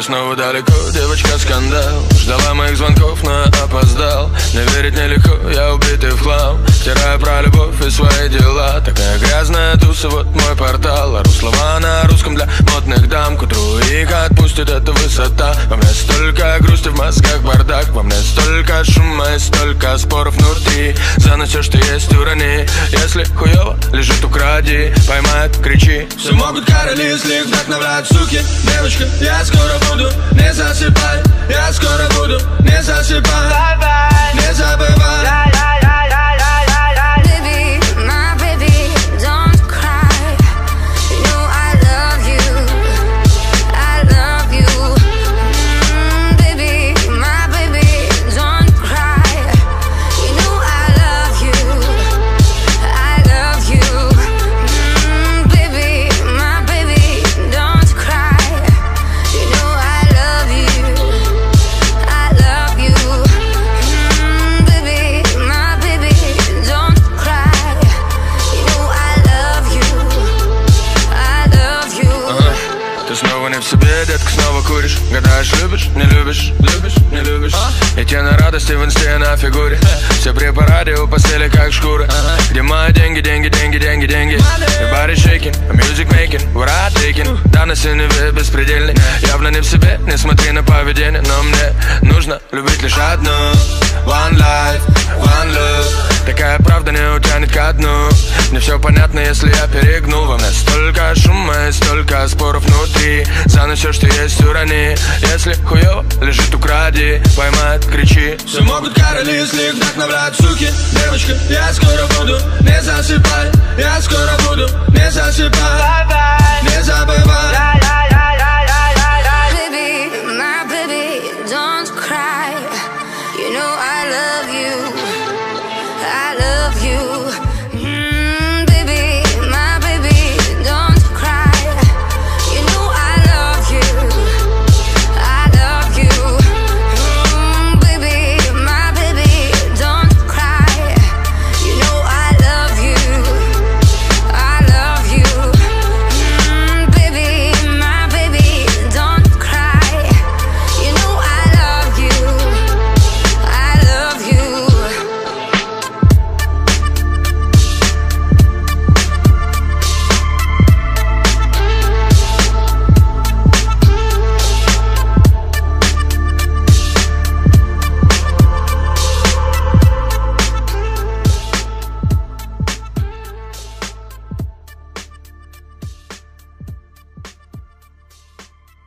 снова далеко, девочка скандал. Ждала моих звонков, но я опоздал. Не верить нелегко, я убитый в хлам. Втираю про любовь и свои дела. Такая грязная туса, вот мой портал. Ору слова на русском для модных дам. К утру их отпустит эта высота. Во мне столько грусти, в мозгах бардак. Во мне столько шума и столько споров внутри. За нас все, что есть, урони. Если хуёво лежит, укради. Поймает, кричи. Все могут короли, если их вдохновляют суки. Девочка, я скоро буду, не засыпай. Я скоро буду, не засыпай. Не забывай. Снова не в себе, детка, снова куришь. Гадаешь, любишь, не любишь, любишь, не любишь. И тебе на радости в инсте на фигуре. Все при параде у постели как шкуры. Где мои деньги, деньги, деньги, деньги, деньги. И body shaking, music making, what I taking. Да, на синеве беспредельный. Явно не в себе, не смотри на поведение. Но мне нужно любить лишь одну. One life, one love. Такая правда не утянет ко дну. Мне все понятно, если я перегнул. Во мне столько шума и столько споров внутри. За нас все, что есть, урони. Если хуёво лежит, укради. Поймает, кричи. Все могут короли, если их вдохновляют суки. Девочка, я скоро буду, не засыпай. Я скоро буду, не засыпай.